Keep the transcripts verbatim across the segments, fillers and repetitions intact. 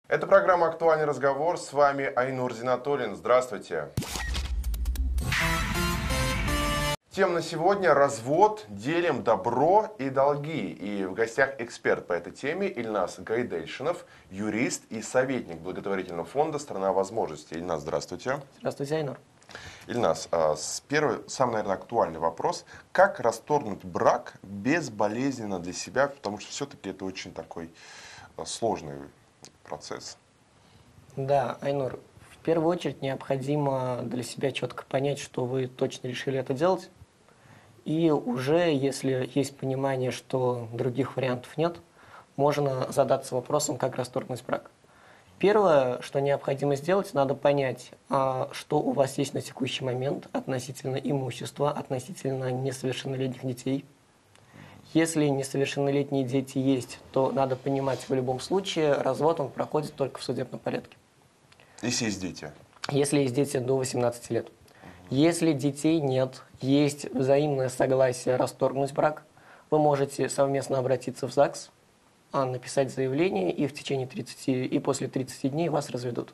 Это программа «Актуальный разговор». С вами Айнур Зинатуллин. Здравствуйте. Тема на сегодня – развод, делим добро и долги. И в гостях эксперт по этой теме Ильназ Гайдельшинов, юрист и советник благотворительного фонда «Страна возможностей». Ильназ, здравствуйте. Здравствуйте, Айнур. Ильназ, с первый, самый, наверное, актуальный вопрос. Как расторгнуть брак безболезненно для себя? Потому что все-таки это очень такой сложный процесс. Да, Айнур, в первую очередь необходимо для себя четко понять, что вы точно решили это делать. И уже, если есть понимание, что других вариантов нет, можно задаться вопросом, как расторгнуть брак. Первое, что необходимо сделать, надо понять, что у вас есть на текущий момент относительно имущества, относительно несовершеннолетних детей. Если несовершеннолетние дети есть, то надо понимать, в любом случае развод он проходит только в судебном порядке. Если есть дети? Если есть дети до восемнадцати лет. Если детей нет, есть взаимное согласие расторгнуть брак, вы можете совместно обратиться в ЗАГС, написать заявление, и в течение тридцати, и после тридцати дней вас разведут.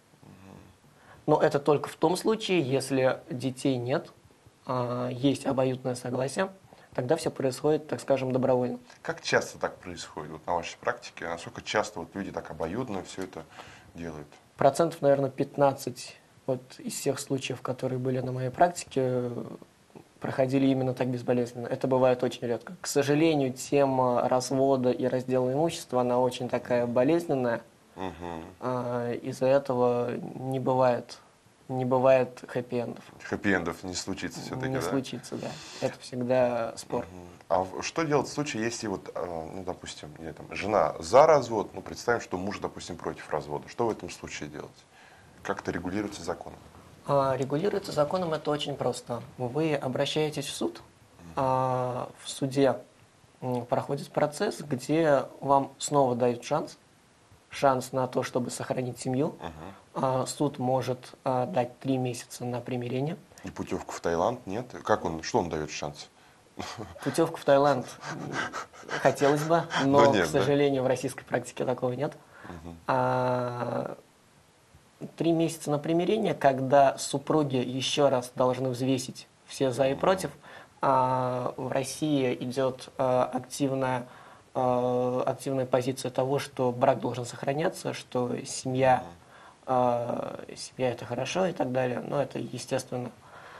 Но это только в том случае, если детей нет, есть обоюдное согласие, тогда все происходит, так скажем, добровольно. Как часто так происходит вот на вашей практике? Насколько часто вот люди так обоюдно все это делают? Процентов, наверное, пятнадцать вот из всех случаев, которые были на моей практике, проходили именно так безболезненно. Это бывает очень редко. К сожалению, тема развода и раздела имущества, она очень такая болезненная. Угу. Из-за этого не бывает Не бывает хэппи-эндов. Хэппи-эндов не случится все-таки, Не да? случится, да. Это всегда спор. А что делать в случае, если вот, ну, допустим, или, там, жена за развод, ну, представим, что муж, допустим, против развода. Что в этом случае делать? Как это регулируется законом? А, регулируется законом это очень просто. Вы обращаетесь в суд, а в суде проходит процесс, где вам снова дают шанс, шанс на то, чтобы сохранить семью. Uh-huh. Суд может а, дать три месяца на примирение. И путевку в Таиланд нет? Как он, что он дает шанс? Путевку в Таиланд хотелось бы, но, но нет, к сожалению, да? В российской практике такого нет. Uh-huh. а, три месяца на примирение, когда супруги еще раз должны взвесить все за и против. А, в России идет а, активная активная позиция того, что брак должен сохраняться, что семья, э, семья это хорошо и так далее, но это естественно.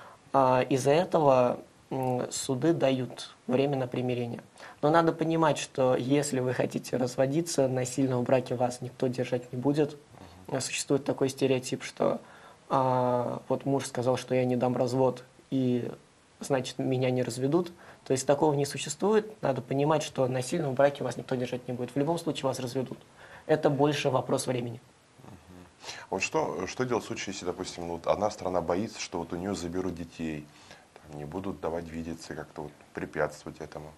А из-за этого э, суды дают время на примирение. Но надо понимать, что если вы хотите разводиться, насильно в браке вас никто держать не будет. Существует такой стереотип, что э, вот муж сказал, что я не дам развод, и значит меня не разведут. То есть такого не существует. Надо понимать, что насильно в браке вас никто держать не будет. В любом случае вас разведут. Это больше вопрос времени. Uh-huh. Вот что, что делать в случае, если, допустим, вот одна сторона боится, что вот у нее заберут детей, там, не будут давать видеться, как-то вот препятствовать этому?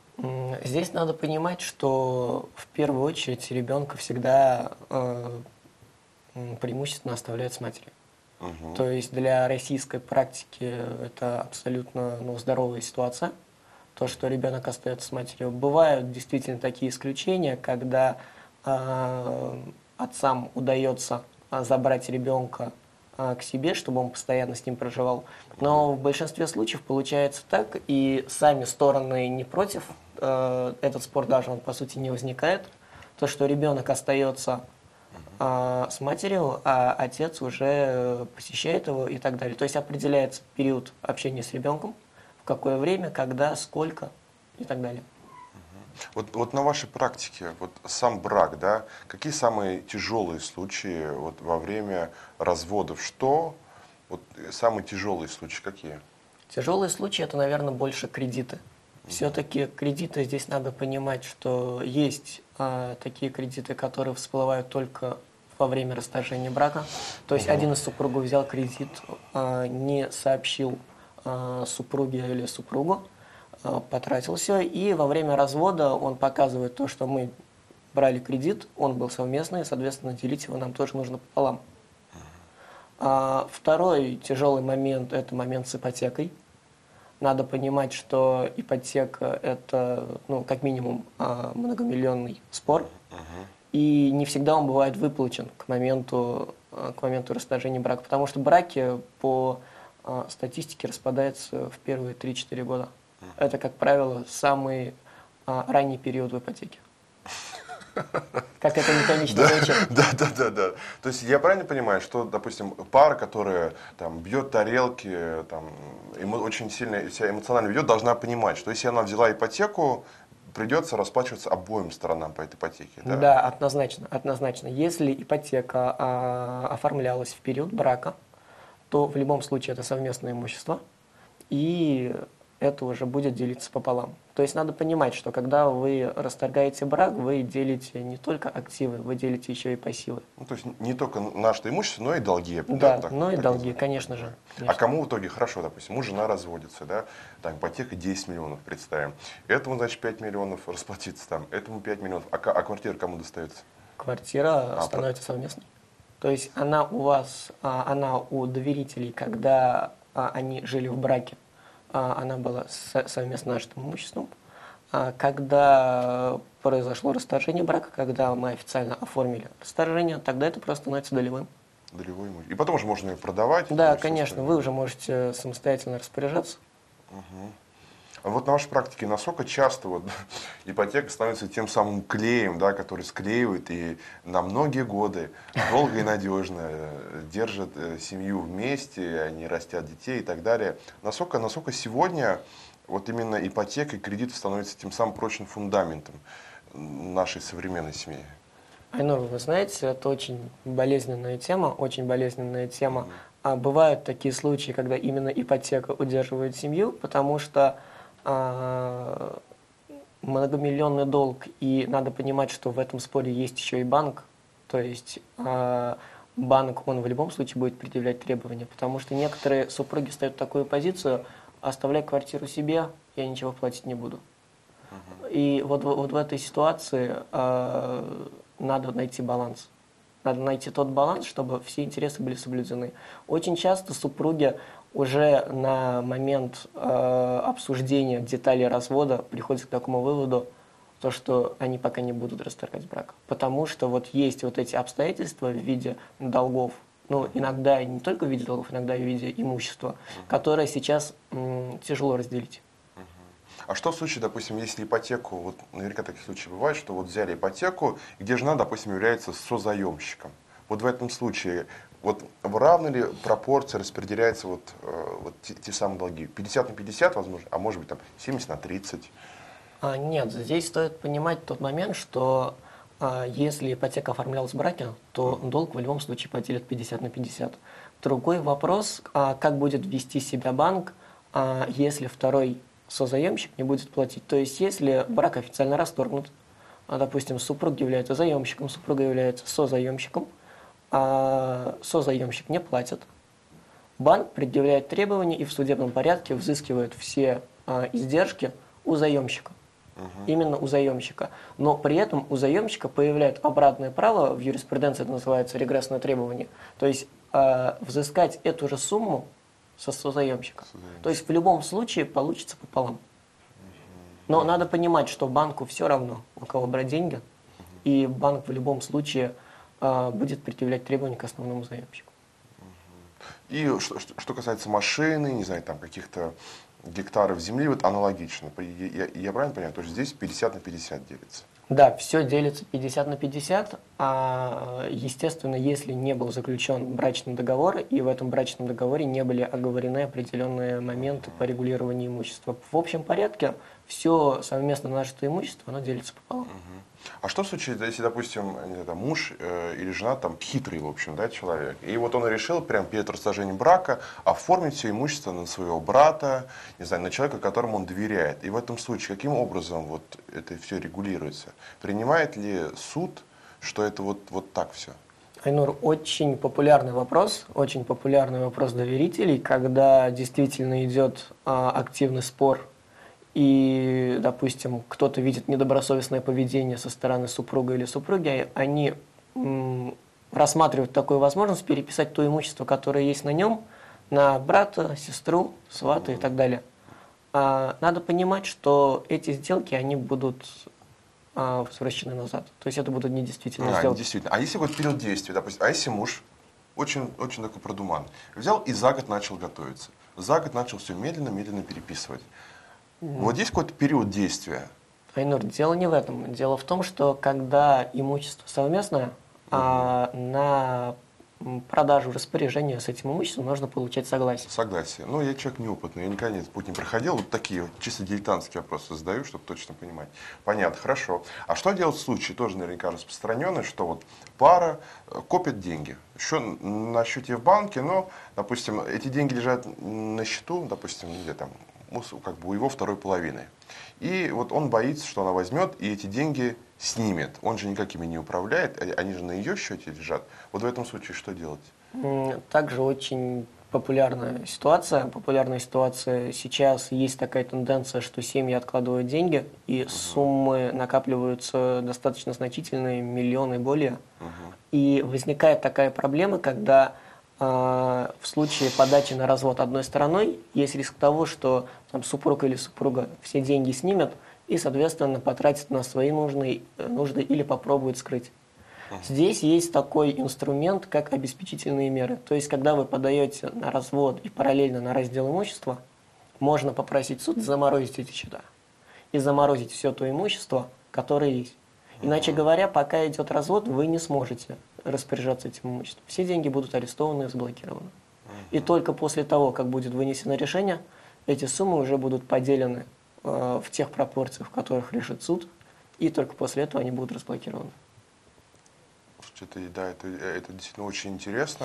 Здесь надо понимать, что в первую очередь ребенка всегда э, преимущественно оставляют с матерью. Uh-huh. То есть для российской практики это абсолютно ну, здоровая ситуация. То, что ребенок остается с матерью. Бывают действительно такие исключения, когда э, отцам удается забрать ребенка э, к себе, чтобы он постоянно с ним проживал. Но в большинстве случаев получается так, и сами стороны не против. Э, этот спор даже он, по сути, не возникает. То, что ребенок остается э, с матерью, а отец уже посещает его и так далее. То есть определяется период общения с ребенком, какое время, когда, сколько и так далее. Вот, вот на вашей практике, вот сам брак, да, какие самые тяжелые случаи вот во время разводов? Что? Вот самые тяжелые случаи какие? Тяжелые случаи это, наверное, больше кредиты. Mm-hmm. Все-таки кредиты здесь надо понимать, что есть а, такие кредиты, которые всплывают только во время расторжения брака. То есть mm-hmm. один из супругов взял кредит, а, не сообщил супруге или супругу, потратил все, и во время развода он показывает то, что мы брали кредит, он был совместный, соответственно, делить его нам тоже нужно пополам. А второй тяжелый момент – это момент с ипотекой. Надо понимать, что ипотека – это, ну, как минимум, многомиллионный спор. и не всегда он бывает выплачен к моменту, к моменту расторжения брака, потому что браки по статистике распадаются в первые три-четыре года. Это, как правило, самый ранний период в ипотеке. Как это механично звучит. Да, да, да, да. То есть я правильно понимаю, что, допустим, пара, которая там бьет тарелки, там, эмо, очень сильно себя эмоционально ведет, должна понимать, что если она взяла ипотеку, придется расплачиваться обоим сторонам по этой ипотеке. Да, да, однозначно, однозначно. Если ипотека а, оформлялась в период брака, то в любом случае это совместное имущество, и это уже будет делиться пополам. То есть надо понимать, что когда вы расторгаете брак, вы делите не только активы, вы делите еще и пассивы. Ну, то есть не только наше имущество, но и долги. Да, да так, ну и так долги, называемые. конечно же. Конечно. А кому в итоге хорошо, допустим, муж, жена разводится, да, там ипотека десять миллионов, представим. Этому, значит, пять миллионов расплатиться там, этому пять миллионов. А, а квартира кому достается? Квартира а, становится про... совместной. То есть она у вас, она у доверителей, когда они жили в браке, она была совместно нашим имуществом. Когда произошло расторжение брака, когда мы официально оформили расторжение, тогда это просто становится долевым. Долевой имущество. И потом уже можно ее продавать. Да, конечно, вы уже можете самостоятельно распоряжаться. Угу. А вот на вашей практике, насколько часто вот ипотека становится тем самым клеем, да, который склеивает и на многие годы долго и надежно держит семью вместе, они растят детей и так далее. Насколько, насколько сегодня вот именно ипотека и кредит становятся тем самым прочным фундаментом нашей современной семьи? Айнур, вы знаете, это очень болезненная тема, очень болезненная тема. Mm-hmm. А бывают такие случаи, когда именно ипотека удерживает семью, потому что а, многомиллионный долг, и надо понимать, что в этом споре есть еще и банк. То есть а, банк, он в любом случае будет предъявлять требования, потому что некоторые супруги ставят такую позицию: оставляй квартиру себе, я ничего платить не буду. Uh-huh. И вот, вот в этой ситуации э, надо найти баланс. Надо найти тот баланс, чтобы все интересы были соблюдены. Очень часто супруги уже на момент э, обсуждения деталей развода приходят к такому выводу, то, что они пока не будут расторгать брак. Потому что вот есть вот эти обстоятельства в виде долгов, ну, иногда не только в виде долгов, иногда и в виде имущества, uh-huh. которое сейчас м, тяжело разделить. А что в случае, допустим, если ипотеку, вот наверняка такие случаи бывают, что вот взяли ипотеку, где жена, допустим, является созаемщиком. Вот в этом случае, вот в равной ли пропорции распределяются вот, э, вот те, те самые долги? пятьдесят на пятьдесят, возможно, а может быть там семьдесят на тридцать? А, нет, здесь стоит понимать тот момент, что а, если ипотека оформлялась в браке, то mm. долг в любом случае поделят пятьдесят на пятьдесят. Другой вопрос, а, как будет вести себя банк, а, если второй созаемщик не будет платить. То есть, если брак официально расторгнут, а, допустим, супруг является заемщиком, супруга является созаемщиком, а созаемщик не платит, банк предъявляет требования и в судебном порядке взыскивает все а, издержки у заемщика. Угу. Именно у заемщика. Но при этом у заемщика появляется обратное право, в юриспруденции это называется регрессное требование, то есть а, взыскать эту же сумму со созаемщика. То есть в любом случае получится пополам. Но надо понимать, что банку все равно, у кого брать деньги, и банк в любом случае э, будет предъявлять требования к основному заемщику. И что, что касается машины, не знаю, там каких-то гектаров земли, вот аналогично. Я, я, я правильно понимаю? То есть здесь пятьдесят на пятьдесят делится? Да, все делится пятьдесят на пятьдесят, а, естественно, если не был заключен брачный договор, и в этом брачном договоре не были оговорены определенные моменты по регулированию имущества. В общем порядке все совместно нажитое имущество, оно делится пополам. Угу. А что в случае, если, допустим, не знаю, там, муж э, или жена там хитрый, в общем, да, человек, и вот он решил прямо перед расторжением брака оформить все имущество на своего брата, не знаю, на человека, которому он доверяет. И в этом случае каким образом вот это все регулируется? Принимает ли суд, что это вот, вот так все? Айнур, очень популярный вопрос, очень популярный вопрос доверителей, когда действительно идет а, активный спор, и, допустим, кто-то видит недобросовестное поведение со стороны супруга или супруги, они м, рассматривают такую возможность переписать то имущество, которое есть на нем, на брата, сестру, свата и так далее. А, надо понимать, что эти сделки, они будут а, возвращены назад. То есть это будут недействительные а, сделки. Действительно. А если вот период действия, допустим, а если муж очень, очень такой продуман, взял и за год начал готовиться, за год начал все медленно-медленно переписывать. Mm. Вот есть какой-то период действия? Айнур, дело не в этом. Дело в том, что когда имущество совместное, угу. а на продажу, распоряжение с этим имуществом нужно получать согласие. Согласие. Ну, я человек неопытный, я никогда этот путь не проходил. Вот такие вот чисто дилетантские вопросы задаю, чтобы точно понимать. Понятно, хорошо. А что делать в случае, тоже наверняка распространенный, что вот пара копит деньги. Еще на счете в банке, но, допустим, эти деньги лежат на счету, допустим, где там, как бы у его второй половины. И вот он боится, что она возьмет и эти деньги снимет. Он же никак ими не управляет, они же на ее счете лежат. Вот в этом случае что делать? Также очень популярная ситуация. Популярная ситуация сейчас есть такая тенденция, что семьи откладывают деньги, и угу. суммы накапливаются достаточно значительные, миллионы и более. Угу. И возникает такая проблема, когда э, в случае подачи на развод одной стороной есть риск того, что там, супруг или супруга все деньги снимет и, соответственно, потратит на свои нужды, нужды или попробует скрыть. Здесь есть такой инструмент, как обеспечительные меры. То есть, когда вы подаете на развод и параллельно на раздел имущества, можно попросить суд заморозить эти счета и заморозить все то имущество, которое есть. Иначе говоря, пока идет развод, вы не сможете распоряжаться этим имуществом. Все деньги будут арестованы и заблокированы. И только после того, как будет вынесено решение, эти суммы уже будут поделены э, в тех пропорциях, в которых решит суд, и только после этого они будут разблокированы. Это, да, это, это действительно очень интересно.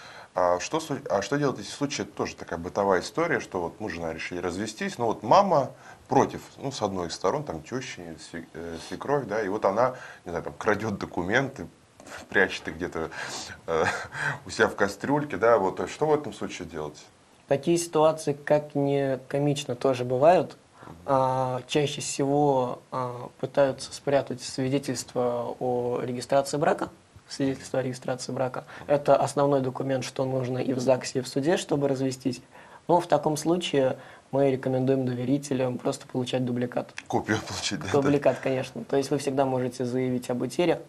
А что, а что делать, если в случае, это тоже такая бытовая история, что вот муж и жена решили развестись, но вот мама против, ну, с одной из сторон, там, теща, свекровь, да, и вот она, не знаю, там, крадет документы, прячет их где-то э, у себя в кастрюльке, да, вот, что в этом случае делать? Такие ситуации, как ни комично, тоже бывают. А, чаще всего а, пытаются спрятать свидетельство о регистрации брака. Свидетельство о регистрации брака. Это основной документ, что нужно и в ЗАГСе, и в суде, чтобы развестись. Но в таком случае мы рекомендуем доверителям просто получать дубликат. Копию получить, да? Дубликат, конечно. То есть вы всегда можете заявить об утере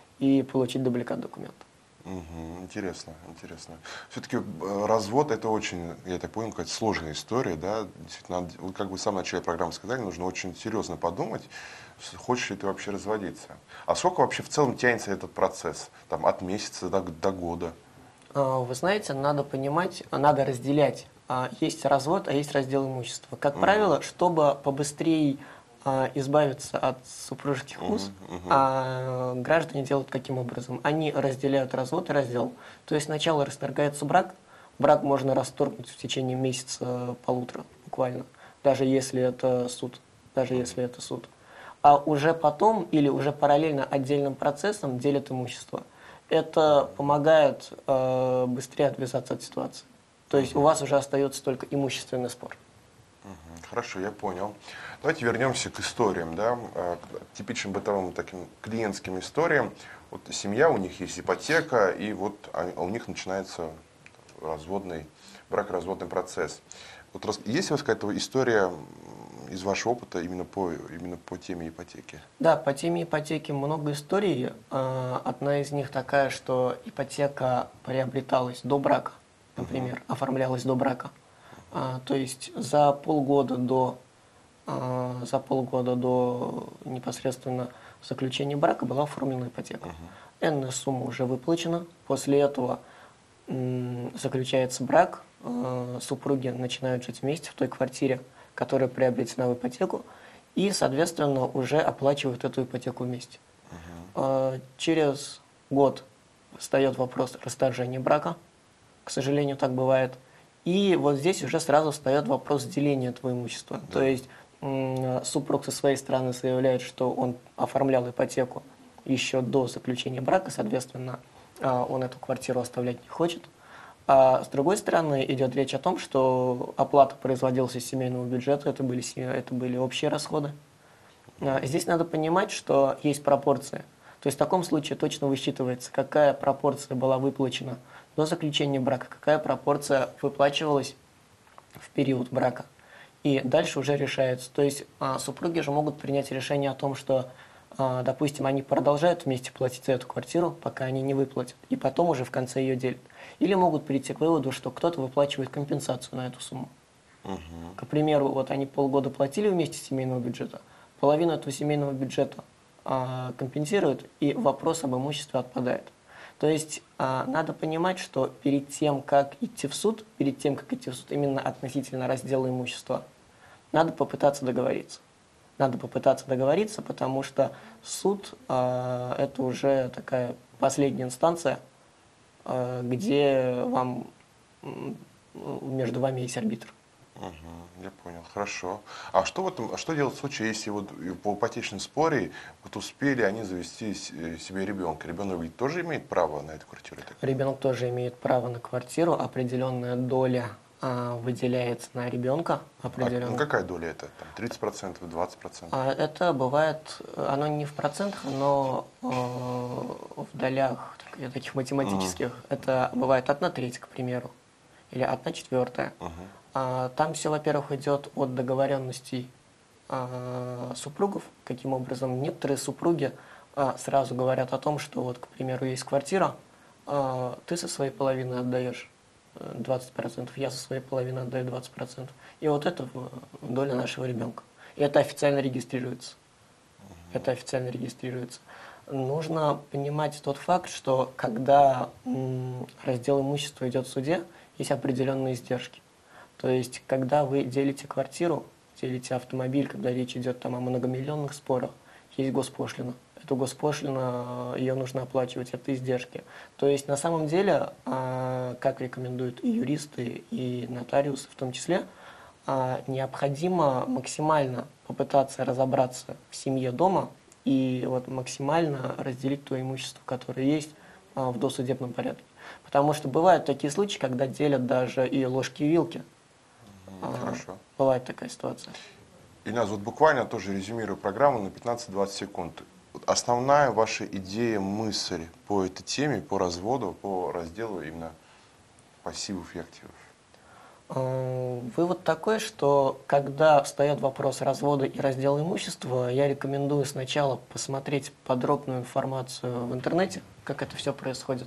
и получить дубликат документа. Угу, интересно, интересно. Все-таки развод это очень, я так понял, какая-то сложная история, да. Действительно, как вы в самом начале программы сказали, нужно очень серьезно подумать, хочешь ли ты вообще разводиться. А сколько вообще в целом тянется этот процесс? Там, от месяца до, до года? Вы знаете, надо понимать, надо разделять. Есть развод, а есть раздел имущества. Как угу. правило, чтобы побыстрее избавиться от супружеских уз, uh-huh, uh-huh. а граждане делают каким образом? Они разделяют развод и раздел. То есть сначала расторгается брак, брак можно расторгнуть в течение месяца-полутора буквально, даже если это суд, даже если это суд. А уже потом или уже параллельно отдельным процессом делят имущество. Это помогает э, быстрее отвязаться от ситуации. То есть uh-huh. у вас уже остается только имущественный спор. Хорошо, я понял. Давайте вернемся к историям, да, к типичным бытовым таким клиентским историям. Вот семья, у них есть ипотека, и вот у них начинается разводный, бракоразводный процесс. Вот есть у вас какая-то история из вашего опыта именно по, именно по теме ипотеки? Да, по теме ипотеки много историй. Одна из них такая, что ипотека приобреталась до брака, например, угу. оформлялась до брака. А, то есть за полгода до, а, за полгода до непосредственно заключения брака была оформлена ипотека. Uh-huh. Энная сумма уже выплачена. После этого м, заключается брак. А, супруги начинают жить вместе в той квартире, которая приобретена в ипотеку. И, соответственно, уже оплачивают эту ипотеку вместе. Uh-huh. А, через год встает вопрос расторжения брака. К сожалению, так бывает. И вот здесь уже сразу встает вопрос деления этого имущества. Да. То есть супруг со своей стороны заявляет, что он оформлял ипотеку еще до заключения брака, соответственно, он эту квартиру оставлять не хочет. А с другой стороны идет речь о том, что оплата производилась из семейного бюджета, это были, это были общие расходы. Здесь надо понимать, что есть пропорции. То есть в таком случае точно высчитывается, какая пропорция была выплачена до заключения брака, какая пропорция выплачивалась в период брака. И дальше уже решается. То есть а, супруги же могут принять решение о том, что допустим, они продолжают вместе платить за эту квартиру, пока они не выплатят, и потом уже в конце ее делят. Или могут прийти к выводу, что кто-то выплачивает компенсацию на эту сумму. Угу. К примеру, вот они полгода платили вместе с семейного бюджета, половину этого семейного бюджета а, компенсируют, и вопрос об имуществе отпадает. То есть а, надо понимать, что перед тем, как идти в суд, перед тем, как идти в суд именно относительно раздела имущества, надо попытаться договориться. Надо попытаться договориться, потому что суд э, – это уже такая последняя инстанция, э, где вам, между вами есть арбитр. Угу, я понял, хорошо. А что, в этом, а что делать в случае, если вот по ипотечном споре вот успели они завести себе ребенка? Ребенок ведь тоже имеет право на эту квартиру? Ребенок тоже имеет право на квартиру, определенная доля выделяется на ребенка определенно. А, ну какая доля это? Там тридцать процентов, двадцать процентов? А это бывает, оно не в процентах, но э, в долях так, таких математических. Uh-huh. Это бывает одна треть, к примеру, или одна четвертая. Uh-huh. а, там все, во-первых, идет от договоренностей а, супругов. Каким образом некоторые супруги а, сразу говорят о том, что вот, к примеру, есть квартира, а, ты со своей половины отдаешь двадцать процентов, я со своей половины отдаю двадцать процентов. И вот это доля нашего ребенка. И это официально регистрируется. Uh-huh. Это официально регистрируется. Нужно понимать тот факт, что когда м, раздел имущества идет в суде, есть определенные издержки. То есть, когда вы делите квартиру, делите автомобиль, когда речь идет там о многомиллионных спорах, есть госпошлина. Эту госпошлину, ее нужно оплачивать, это издержки. То есть, на самом деле, как рекомендуют и юристы, и нотариусы в том числе, необходимо максимально попытаться разобраться в семье дома и вот максимально разделить то имущество, которое есть в досудебном порядке. Потому что бывают такие случаи, когда делят даже и ложки и вилки. Хорошо. Бывает такая ситуация. Ильназ, вот буквально тоже резюмирую программу на пятнадцать-двадцать секунд. Основная ваша идея, мысль по этой теме, по разводу, по разделу именно пассивов и активов? Вывод такой, что когда встает вопрос развода и раздела имущества, я рекомендую сначала посмотреть подробную информацию в интернете, как это все происходит.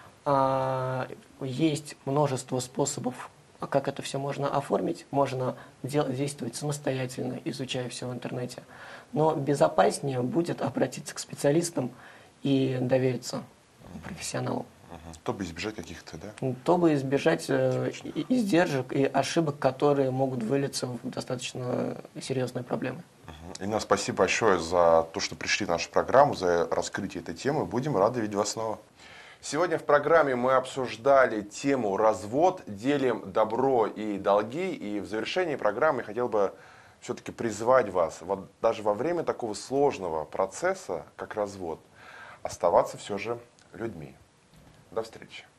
Есть множество способов, как это все можно оформить, можно действовать самостоятельно, изучая все в интернете. Но безопаснее будет обратиться к специалистам и довериться профессионалам. Чтобы избежать каких-то, да? Чтобы избежать э, издержек и ошибок, которые могут вылиться в достаточно серьезные проблемы. Инна, спасибо большое за то, что пришли в нашу программу, за раскрытие этой темы. Будем рады видеть вас снова. Сегодня в программе мы обсуждали тему «Развод. Делим добро и долги». И в завершении программы я хотел бы все-таки призвать вас, вот даже во время такого сложного процесса, как развод, оставаться все же людьми. До встречи.